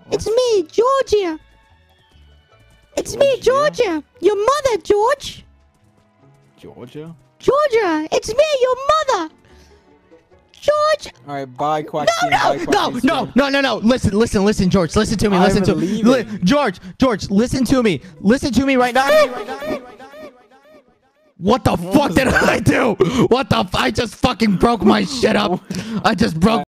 It's me, Georgia. It's me, Georgia. Your mother, George. Georgia? Georgia, it's me, your mother. George. All right, bye, Quackstein. No. Listen, George. Listen to me. George, listen to me. Listen to me right now. What the fuck did I do? I just fucking broke my shit up. I just broke